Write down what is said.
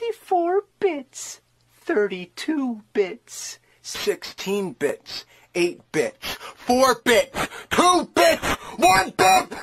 64 bits, 32 bits, 16 bits, 8 bits, 4 bits, 2 bits, 1 bit!